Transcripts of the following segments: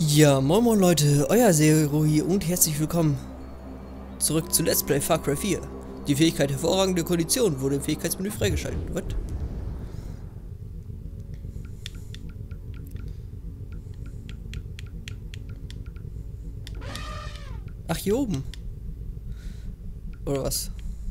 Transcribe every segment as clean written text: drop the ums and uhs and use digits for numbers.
Ja, moin moin Leute, euer Zero hier und herzlich willkommen zurück zu Let's Play Far Cry 4. Die Fähigkeit hervorragende Kondition wurde im Fähigkeitsmenü freigeschaltet. Was? Ach, hier oben. Oder was?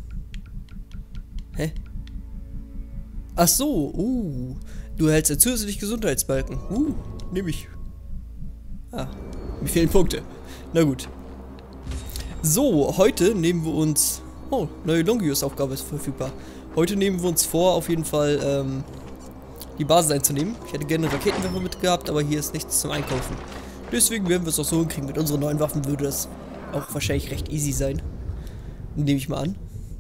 Hä? Ach so, du erhältst einen zusätzlichen Gesundheitsbalken. Nehme ich. Ah, mir fehlen Punkte. Na gut. So, heute nehmen wir uns... Oh, neue Longius-Aufgabe ist verfügbar. Heute nehmen wir uns vor, auf jeden Fall die Basis einzunehmen. Ich hätte gerne Raketenwerfer mitgehabt, aber hier ist nichts zum Einkaufen. Deswegen werden wir es auch so hinkriegen. Mit unseren neuen Waffen würde das auch wahrscheinlich recht easy sein. Nehme ich mal an.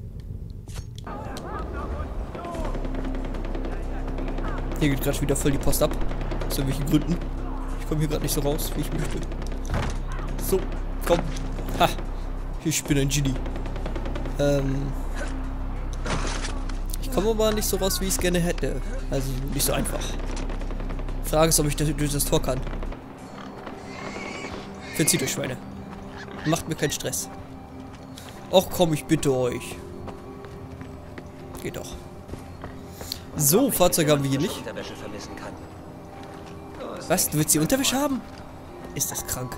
Hier geht gerade wieder voll die Post ab. Aus irgendwelchen Gründen. Ich komme hier gerade nicht so raus, wie ich möchte. So, komm. Ha! Ich bin ein Genie. Ich komme aber nicht so raus, wie ich es gerne hätte. Also nicht so einfach. Frage ist, ob ich durch das Tor kann. Verzieht euch, Schweine. Macht mir keinen Stress. Och komm, ich bitte euch. Geht doch. So, Fahrzeuge haben wir hier nicht. Was? Du willst die Unterwäsche haben? Ist das krank?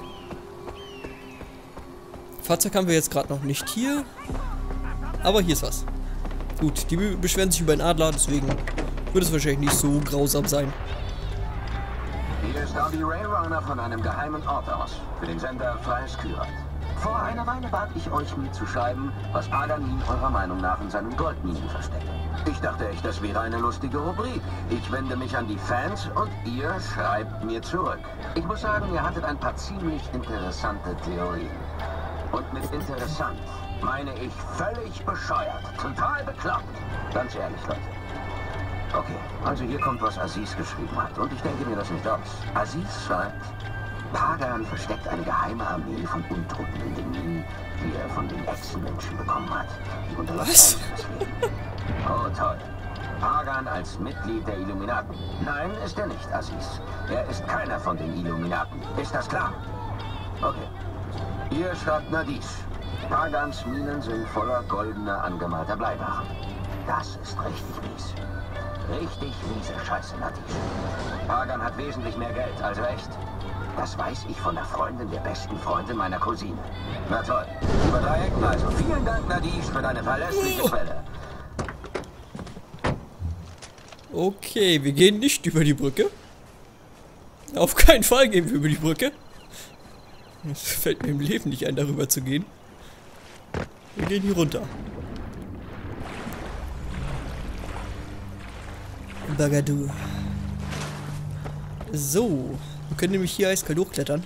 Fahrzeug haben wir jetzt gerade noch nicht hier. Aber hier ist was. Gut, die beschweren sich über einen Adler, deswegen wird es wahrscheinlich nicht so grausam sein. Hier ist Darby Railrunner von einem geheimen Ort aus, für den Sender Freies Kyrat. Vor einer Weile bat ich euch, mir zu schreiben, was Aganin eurer Meinung nach in seinen Goldminen versteckt. Ich dachte echt, das wäre eine lustige Rubrik. Ich wende mich an die Fans und ihr schreibt mir zurück. Ich muss sagen, ihr hattet ein paar ziemlich interessante Theorien. Und mit interessant meine ich völlig bescheuert, total bekloppt. Ganz ehrlich, Leute. Okay, also hier kommt, was Aziz geschrieben hat. Und ich denke mir das nicht aus. Aziz schreibt: Pagan versteckt eine geheime Armee von Untoten in den Minen, die er von den Echsenmenschen bekommen hat. Die unterläuft das Leben. Oh, toll. Pagan als Mitglied der Illuminaten. Nein, ist er nicht, Aziz. Er ist keiner von den Illuminaten. Ist das klar? Okay. Ihr schreibt Nadish. Pagans Minen sind voller goldener, angemalter Bleibarren. Das ist richtig mies. Richtig miese Scheiße, Nadish. Pagan hat wesentlich mehr Geld, also echt. Das weiß ich von der Freundin der besten Freundin meiner Cousine. Na toll. Über 3 Ecken also. Vielen Dank, Nadish, für deine verlässliche Quelle. Okay, wir gehen nicht über die Brücke. Auf keinen Fall gehen wir über die Brücke. Es fällt mir im Leben nicht ein, darüber zu gehen. Wir gehen hier runter. Bagadu. So. Wir können nämlich hier eiskalt hochklettern.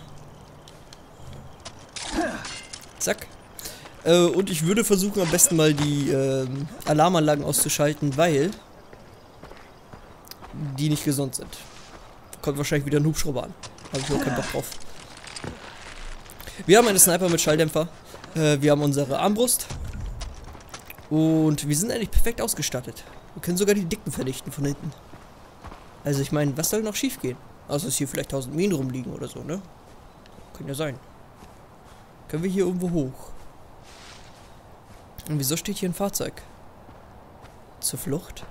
Zack. Und ich würde versuchen, am besten mal die Alarmanlagen auszuschalten, weil die nicht gesund sind. Kommt wahrscheinlich wieder ein Hubschrauber an. Habe ich nur keinen Bock drauf. Wir haben einen Sniper mit Schalldämpfer. Wir haben unsere Armbrust. Und wir sind eigentlich perfekt ausgestattet. Wir können sogar die Dicken vernichten von hinten. Also ich meine, was soll noch schief gehen? Außer dass hier vielleicht 1000 Minen rumliegen oder so, ne? Kann ja sein. Können wir hier irgendwo hoch? Und wieso steht hier ein Fahrzeug? Zur Flucht?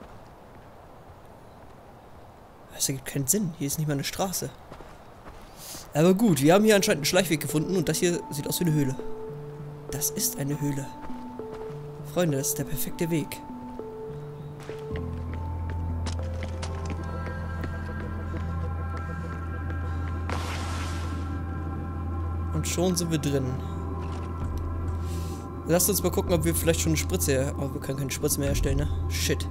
Das ergibt keinen Sinn. Hier ist nicht mal eine Straße. Aber gut, wir haben hier anscheinend einen Schleichweg gefunden und das hier sieht aus wie eine Höhle. Das ist eine Höhle. Freunde, das ist der perfekte Weg. Und schon sind wir drin. Lasst uns mal gucken, ob wir vielleicht schon eine Spritze... Oh, wir können keine Spritze mehr herstellen, ne? Shit.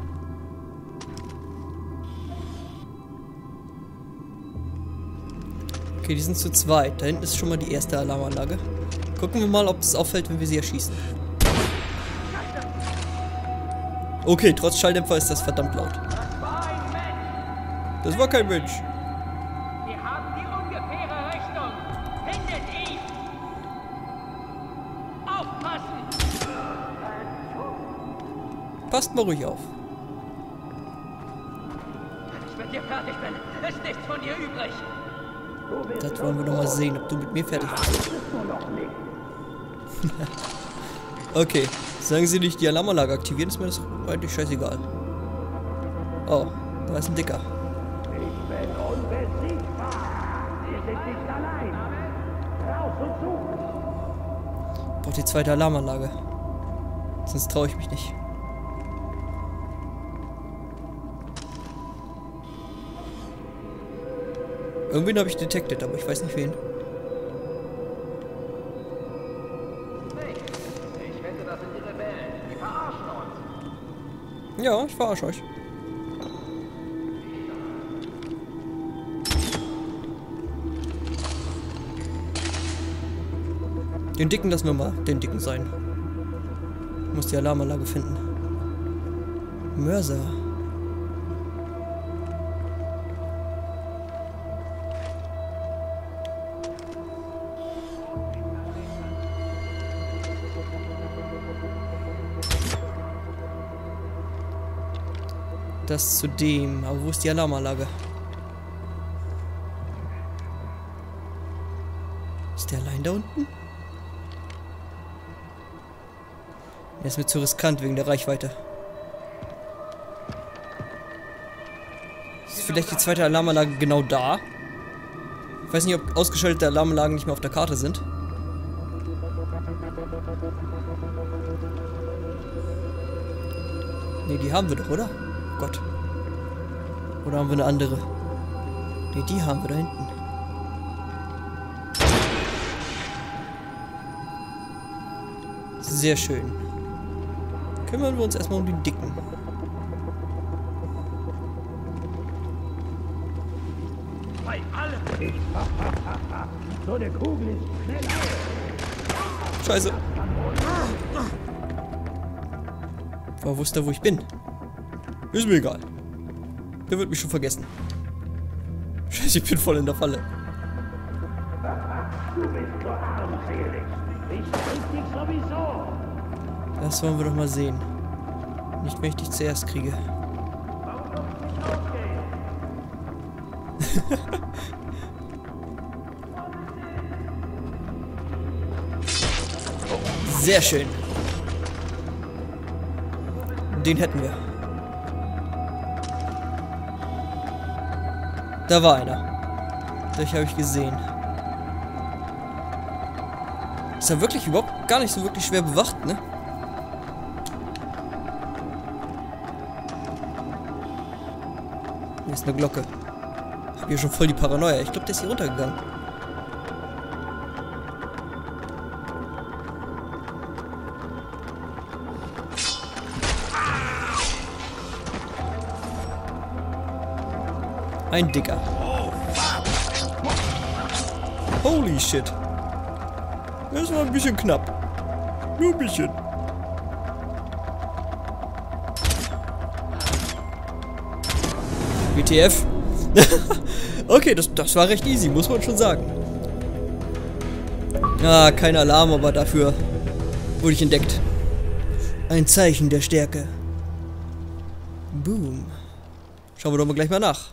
Okay, die sind zu zweit. Da hinten ist schon mal die erste Alarmanlage. Gucken wir mal, ob es auffällt, wenn wir sie erschießen. Okay, trotz Schalldämpfer ist das verdammt laut. Das war kein Mensch. Wir haben die ungefähre Richtung. Findet ihn! Aufpassen! Passt mal ruhig auf. Wenn ich mit dir fertig bin, ist nichts von dir übrig. Das wollen wir doch mal sehen, ob du mit mir fertig bist. Okay, sagen Sie nicht die Alarmanlage aktivieren, ist mir das eigentlich scheißegal. Oh, da ist ein Dicker. Ich bin unbesiegbar. Sie sind nicht allein. Raus und zu. Braucht die zweite Alarmanlage. Sonst traue ich mich nicht. Irgendwen habe ich detected, aber ich weiß nicht wen. Ich wette, das sind die Rebellen. Die verarschen uns. Ja, ich verarsche euch. Den Dicken lassen wir mal den Dicken sein. Ich muss die Alarmanlage finden. Mörser. Das zu dem. Aber wo ist die Alarmanlage? Ist der allein da unten? Der ist mir zu riskant wegen der Reichweite. Ist vielleicht die zweite Alarmanlage genau da? Ich weiß nicht, ob ausgeschaltete Alarmanlagen nicht mehr auf der Karte sind. Ne, die haben wir doch, oder? Gott. Oder haben wir eine andere? Ne, die haben wir da hinten. Sehr schön. Kümmern wir uns erstmal um den Dicken. Bei allem. So eine Kugel ist schneller. Scheiße. Woher wusste er, wo ich bin? Ist mir egal. Der wird mich schon vergessen. Scheiße, ich bin voll in der Falle. Du bist so armselig. Ich krieg dich sowieso. Das wollen wir doch mal sehen. Nicht, wenn ich dich zuerst kriege. Warum soll ich nicht aufgehen? Sehr schön. Den hätten wir. Da war einer. Den habe ich gesehen. Ist ja wirklich überhaupt gar nicht so wirklich schwer bewacht, ne? Hier ist eine Glocke. Ich hab hier schon voll die Paranoia. Ich glaube, der ist hier runtergegangen. Ein Dicker. Holy shit. Das war ein bisschen knapp. Nur ein bisschen. WTF? Okay, das war recht easy, muss man schon sagen. Ah, kein Alarm, aber dafür wurde ich entdeckt. Ein Zeichen der Stärke. Boom. Schauen wir doch mal gleich mal nach.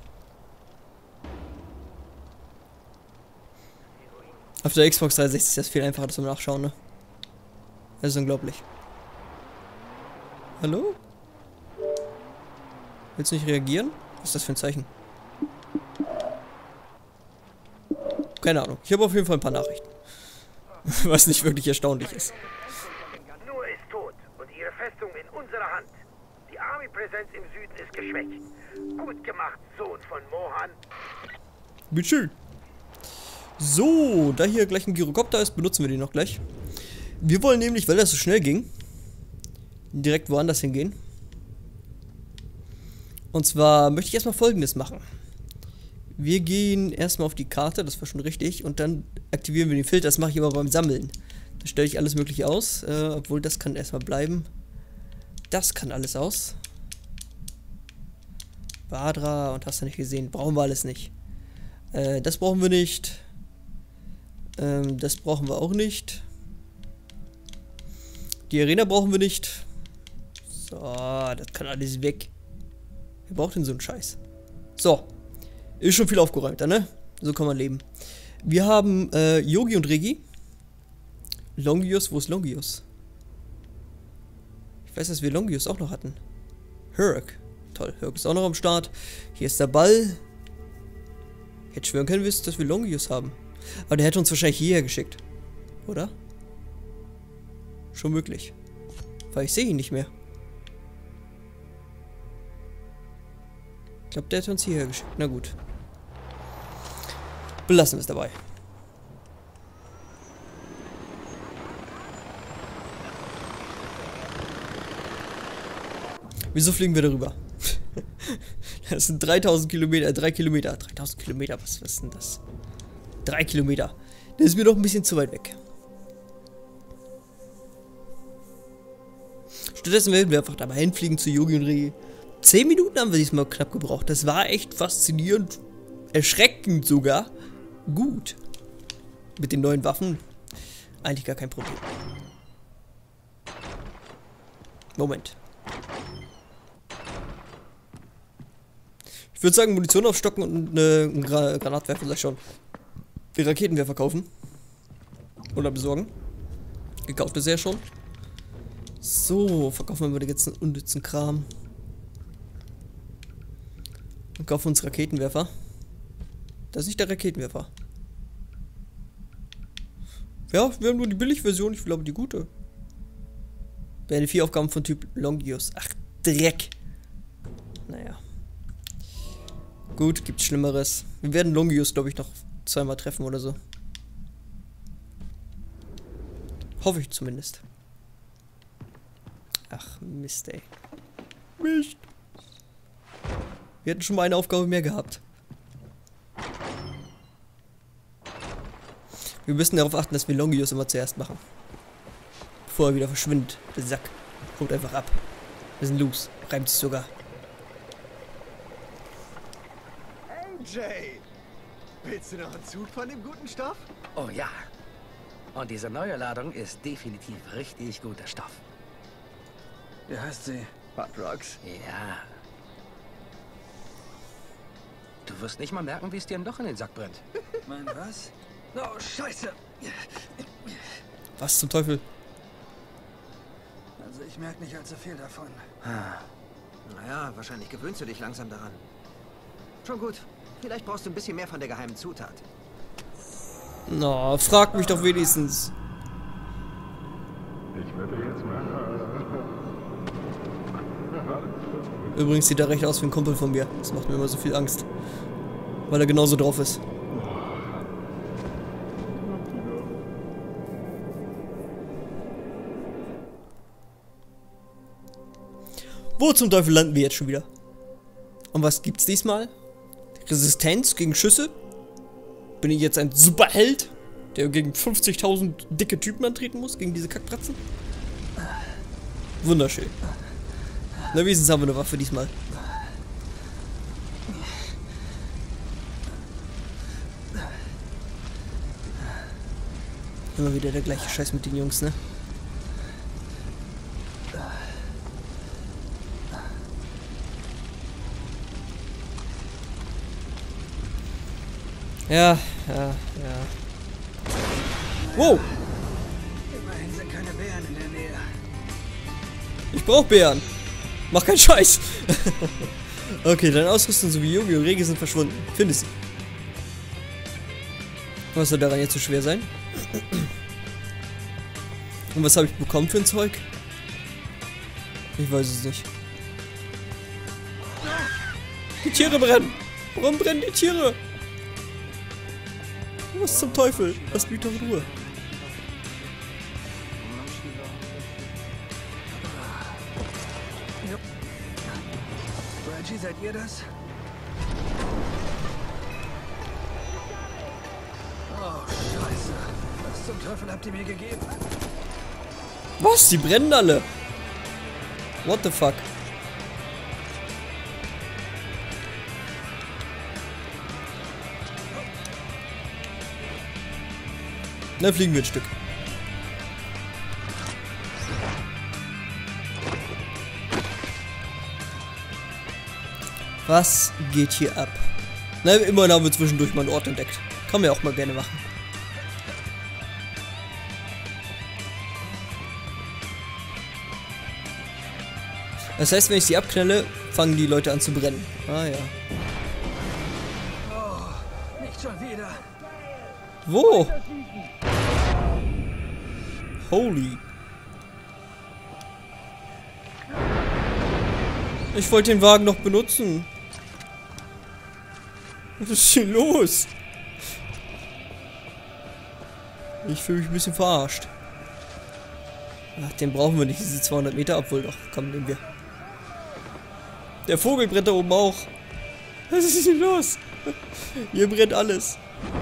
Auf der Xbox 360 ist das viel einfacher zum Nachschauen, ne? Das ist unglaublich. Hallo? Willst du nicht reagieren? Was ist das für ein Zeichen? Keine Ahnung. Ich habe auf jeden Fall ein paar Nachrichten. Was nicht wirklich erstaunlich ist. Nur ist tot und ihre Festung in unserer Hand. Die Army-Präsenz im Süden ist geschwächt. Gut gemacht, Sohn von Mohan. Bitteschön. So, da hier gleich ein Gyrokopter ist, benutzen wir den noch gleich. Wir wollen nämlich, weil das so schnell ging, direkt woanders hingehen. Und zwar möchte ich erstmal Folgendes machen. Wir gehen erstmal auf die Karte, das war schon richtig, und dann aktivieren wir den Filter. Das mache ich aber beim Sammeln. Da stelle ich alles Mögliche aus, obwohl das kann erstmal bleiben. Das kann alles aus. Badra und hast du nicht gesehen, brauchen wir alles nicht. Das brauchen wir nicht. Das brauchen wir auch nicht. Die Arena brauchen wir nicht. So, das kann alles weg. Wer braucht denn so einen Scheiß? So. Ist schon viel aufgeräumt, ne? So kann man leben. Wir haben Yogi und Regi. Longius, wo ist Longius? Ich weiß, dass wir Longius auch noch hatten. Herc. Toll, Herc ist auch noch am Start. Hier ist der Ball. Ich hätte schwören können, dass wir Longius haben. Aber der hätte uns wahrscheinlich hierher geschickt. Oder? Schon möglich. Weil ich sehe ihn nicht mehr. Ich glaube, der hat uns hierher geschickt. Na gut. Belassen wir es dabei. Wieso fliegen wir darüber? Das sind 3000 Kilometer, 3 Kilometer. 3000 Kilometer, was ist denn das? 3 Kilometer. Das ist mir doch ein bisschen zu weit weg. Stattdessen werden wir einfach da mal hinfliegen zu Yogi und Regi. 10 Minuten haben wir diesmal knapp gebraucht. Das war echt faszinierend. Erschreckend sogar. Gut. Mit den neuen Waffen. Eigentlich gar kein Problem. Moment. Ich würde sagen, Munition aufstocken und einen Granatwerfer vielleicht schon. Die Raketenwerfer kaufen. Oder besorgen. Gekauft ist er schon. So, verkaufen wir mal den ganzen unnützen Kram. Und kaufen uns Raketenwerfer. Das ist nicht der Raketenwerfer. Ja, wir haben nur die Billigversion, ich glaube die gute. Wären 4 Aufgaben von Typ Longius. Ach, Dreck. Naja. Gut, gibt's Schlimmeres. Wir werden Longius, glaube ich, noch zweimal treffen oder so. Hoffe ich zumindest. Ach, Mist, ey. Mist. Wir hätten schon mal eine Aufgabe mehr gehabt. Wir müssen darauf achten, dass wir Longius immer zuerst machen. Bevor er wieder verschwindet. Der Sack. Kommt einfach ab. Wir sind los. Reimt sich sogar. Hey Jay! Willst du noch einen Zug von dem guten Stoff? Oh ja. Und diese neue Ladung ist definitiv richtig guter Stoff. Wie heißt sie? Hot Rocks? Ja. Du wirst nicht mal merken, wie es dir ein Loch in den Sack brennt. Mein was? Oh, Scheiße! Was zum Teufel? Also ich merke nicht allzu viel davon. Naja, wahrscheinlich gewöhnst du dich langsam daran. Schon gut. Vielleicht brauchst du ein bisschen mehr von der geheimen Zutat. Na, frag mich doch wenigstens. Ich werde jetzt mal. Übrigens sieht er recht aus wie ein Kumpel von mir. Das macht mir immer so viel Angst. Weil er genauso drauf ist. Wo zum Teufel landen wir jetzt schon wieder? Und was gibt's diesmal? Resistenz gegen Schüsse? Bin ich jetzt ein Superheld, der gegen 50.000 dicke Typen antreten muss? Gegen diese Kackpratzen? Wunderschön. Na, wenigstens haben wir eine Waffe diesmal. Immer wieder der gleiche Scheiß mit den Jungs, ne? Ja. Wow! Immerhin sind keine Bären in der Nähe. Ich brauch Bären. Mach keinen Scheiß. Okay, deine Ausrüstung sowie Yogi und Regi sind verschwunden. Finde sie. Was soll daran jetzt so schwer sein? Und was habe ich bekommen für ein Zeug? Ich weiß es nicht. Die Tiere brennen! Warum brennen die Tiere? Was zum Teufel? Lass mich doch in Ruhe. Reggie, seid ihr das? Oh, Scheiße. Was zum Teufel habt ihr mir gegeben? Was? Die brennen alle. What the fuck? Na, fliegen wir ein Stück. Was geht hier ab? Na, immerhin haben wir zwischendurch mal einen Ort entdeckt. Kann man ja auch mal gerne machen. Das heißt, wenn ich sie abknalle, fangen die Leute an zu brennen. Ah ja. Oh, nicht schon wieder. Wo? Holy. Ich wollte den Wagen noch benutzen. Was ist hier los? Ich fühle mich ein bisschen verarscht. Ach, den brauchen wir nicht, diese 200 Meter, obwohl doch. Komm, nehmen wir. Der Vogel brennt da oben auch. Was ist denn los? Hier brennt alles.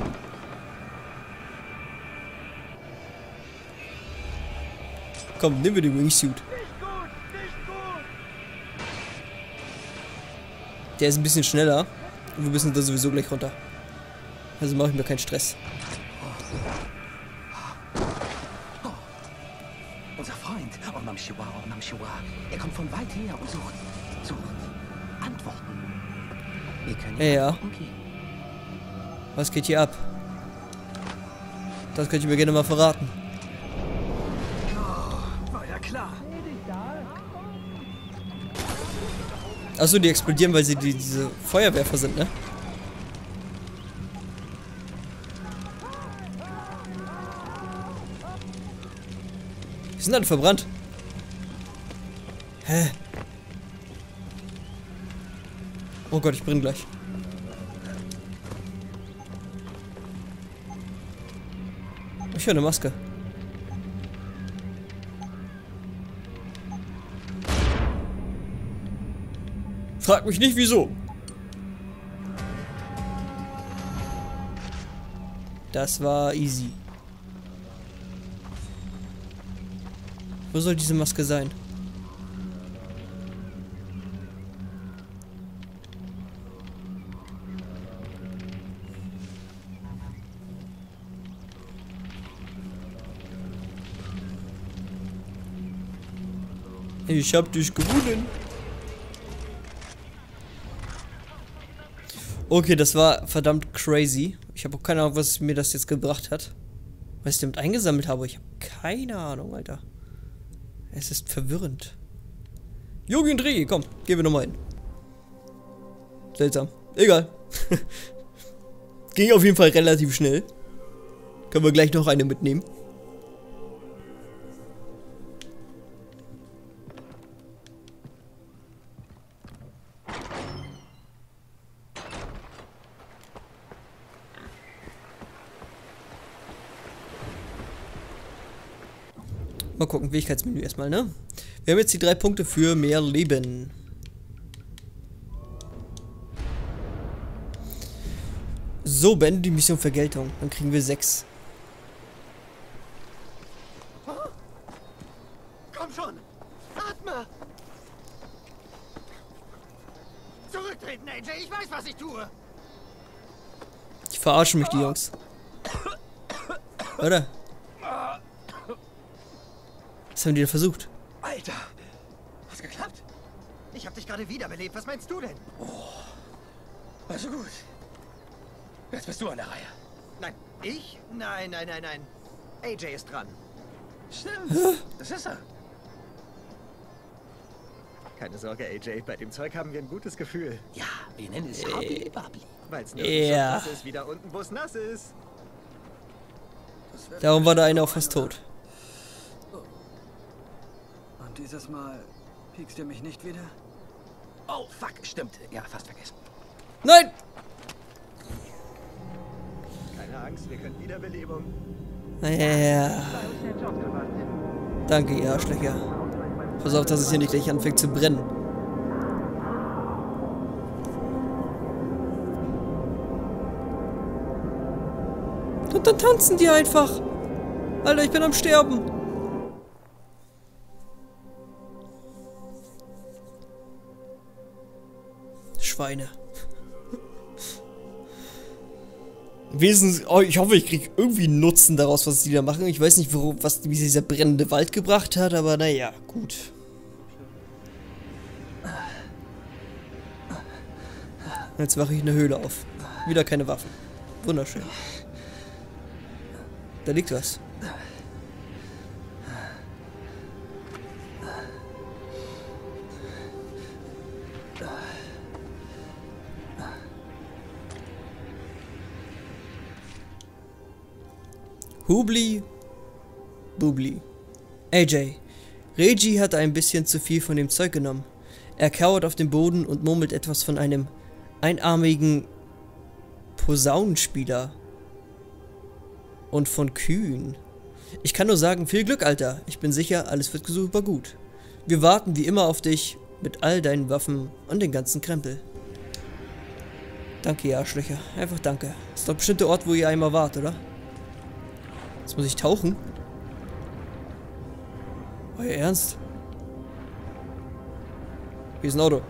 Komm, nehmen wir den Wingsuit. Der ist ein bisschen schneller. Und wir müssen da sowieso gleich runter. Also mache ich mir keinen Stress. Unser Freund, Om Shiwa, Om Shiwa. Er kommt von weit her und sucht Antworten. Wir können Ja. Antworten geben. Was geht hier ab? Das könnt ihr mir gerne mal verraten. War ja klar. Achso, die explodieren, weil sie diese Feuerwerfer sind, ne? Die sind alle verbrannt. Hä? Oh Gott, ich brenne gleich. Ich höre eine Maske. Frag mich nicht, wieso. Das war easy. Wo soll diese Maske sein? Ich hab dich gewonnen. Okay, das war verdammt crazy. Ich habe auch keine Ahnung, was mir das jetzt gebracht hat. Was ich damit eingesammelt habe. Ich habe keine Ahnung, Alter. Es ist verwirrend. Yogi und Regi, komm, gehen wir nochmal hin. Seltsam. Egal. Ging auf jeden Fall relativ schnell. Können wir gleich noch eine mitnehmen. Mal gucken, Fähigkeitsmenü erstmal, ne? Wir haben jetzt die 3 Punkte für mehr Leben. So, beende die Mission Vergeltung. Dann kriegen wir 6. Komm schon! Atme! Zurücktreten, AJ! Ich weiß, was ich tue! Die verarschen mich, die Jungs. Oder? Was haben die denn versucht? Alter! Hat's geklappt? Ich hab dich gerade wiederbelebt. Was meinst du denn? Also gut. Jetzt bist du an der Reihe. Nein, ich? Nein. AJ ist dran. Stimmt. Das ist er. Keine Sorge, AJ. Bei dem Zeug haben wir ein gutes Gefühl. Ja, wir nennen es Hobby Bubbly. Weil es Ja. so nass ist, wie da unten, wo es nass ist. Darum war der eine auch fast tot. Und dieses Mal piekst ihr mich nicht wieder? Oh, fuck, stimmt. Ja, fast vergessen. Nein! Keine Angst, wir können Wiederbelebung. Ja. Danke, ihr Arschlöcher. Pass auf, dass es hier nicht gleich anfängt zu brennen. Und dann tanzen die einfach. Alter, ich bin am Sterben. Schweine. Wesens, oh, ich hoffe, ich kriege irgendwie Nutzen daraus, was die da machen. Ich weiß nicht, wie dieser brennende Wald gebracht hat, aber naja, gut. Jetzt mache ich eine Höhle auf. Wieder keine Waffen. Wunderschön. Da liegt was. Hubli, Bubli. AJ. Reggie hatte ein bisschen zu viel von dem Zeug genommen. Er kauert auf dem Boden und murmelt etwas von einem einarmigen Posaunenspieler. Und von Kühen. Ich kann nur sagen, viel Glück, Alter. Ich bin sicher, alles wird super gut. Wir warten wie immer auf dich mit all deinen Waffen und den ganzen Krempel. Danke, ihr Arschlöcher. Einfach danke. Ist doch bestimmt der Ort, wo ihr einmal wart, oder? Jetzt muss ich tauchen. Euer Ernst? Hier ist ein Auto.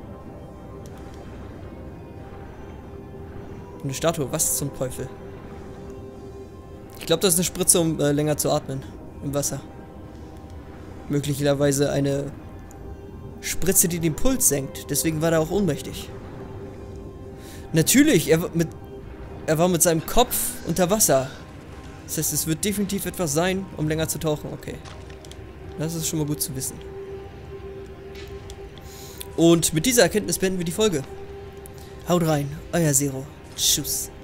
Eine Statue. Was zum Teufel? Ich glaube, das ist eine Spritze, um länger zu atmen. Im Wasser. Möglicherweise eine Spritze, die den Puls senkt. Deswegen war er auch ohnmächtig. Natürlich, er war mit seinem Kopf unter Wasser. Das heißt, es wird definitiv etwas sein, um länger zu tauchen. Okay. Das ist schon mal gut zu wissen. Und mit dieser Erkenntnis beenden wir die Folge. Haut rein, euer Zero. Tschüss.